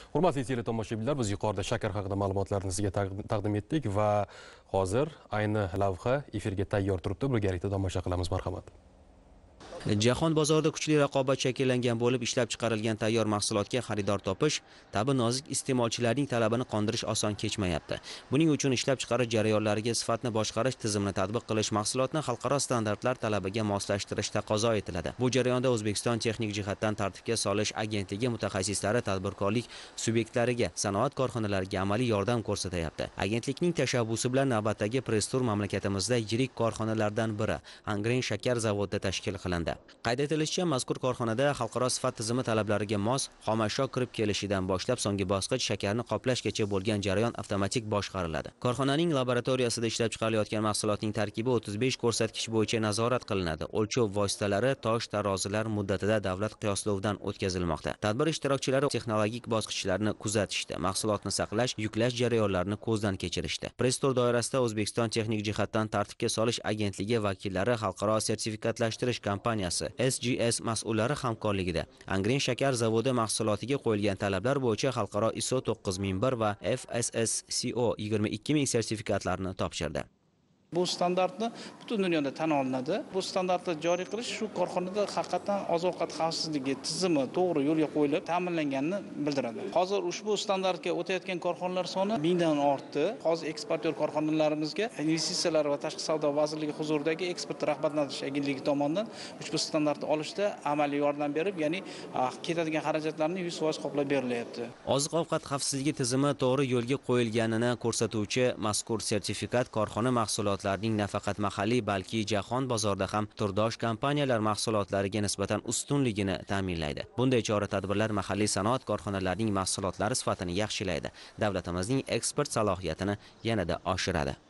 Hurmatli teletomoshabinlar, biz yuqorida shakar haqida ma'lumotlarni sizga taqdim etdik va hozir ayni lavha efirga tayyor turibdi. Birgalikda tomosha qilamiz, marhamat. Jahon bozorida kuchli raqobat shakllangan bo'lib, ishlab chiqarilgan tayyor mahsulotga xaridor topish, tabi nozik iste'molchilarning talabini qondirish oson kechmayapti. Buning uchun ishlab chiqarish jarayonlariga sifatni boshqarish tizimini tatbiq qilish, mahsulotni xalqaro standartlar talabiga moslashtirish taqozo etiladi. Bu jarayonda O'zbekiston texnik jihatdan tartibga solish agentligi mutaxassislari tadbirkorlik subyektlariga, sanoat korxonalariga amaliy yordam ko'rsatyapti. Agentlikning tashabbusi bilan navbatdagi press-tur mamlakatimizda yirik korxonalardan biri Angren shakar zavodida tashkil qilindi. Qayd etilishicha, mazkur korxonada xalqaro sifat tizimi talablariga mos xomashyo kirib kelishidan boshlab so'nggi bosqich shakarni qoplashgacha bo'lgan jarayon avtomatik boshqariladi. Korxonaning laboratoriyasida ishlab chiqarilayotgan mahsulotning tarkibi 35 ko'rsatkich bo'yicha nazorat qilinadi. O'lchov vositalari tosh tarozilar muddatida davlat qiyoslovidan o'tkazilmoqda. Tadbir ishtirokchilari texnologik bosqichlarni kuzatishdi, mahsulotni saqlash, yuklash jarayonlarini ko'zdan kechirishdi. Press-tur doirasida O'zbekiston texnik jihatdan tartibga solish agentligi vakillari xalqaro sertifikatlashtirish kompaniyasi SGS mas'ullari hamkorligida Angren shakar zavodi mahsulotiga qo'yilgan talablar bo'yicha xalqaro ISO 9001 va FSSCO 22000 sertifikatlarini topshirdi. Bu standartni butun dunyoda tan olinadi. Bu standartni joriy qilish shu korxonada haqiqatan oziq-ovqat xavfsizligi tizimi to'g'ri yo'lga qo'yilib, ta'minlanganini bildiradi. Hozir ushbu standartga o'tayotgan korxonalar soni 1000 dan ortdi. Hozir eksportyor korxonalarimizga Investitsiyalar va tashqi savdo vazirligi huzuridagi eksport rag'batlantirish agentligi tomonidan ushbu standartni olishda amaliy yordam berib, ya'ni ketadigan xarajatlarni 100% qoplab berilyapti. Oziq-ovqat xavfsizligi tizimi to'g'ri yo'lga qo'yilganini ko'rsatuvchi mazkur sertifikat korxona mahsulotlarining nafaqat mahalliy, balki jahon bozorida ham turdosh kompaniyalar mahsulotlariga nisbatan ustunligini ta'minlaydi. Bunday chora-tadbirlar mahalliy sanoat korxonalarining mahsulotlari sifatini yaxshilaydi, davlatimizning eksport salohiyatini yanada oshiradi.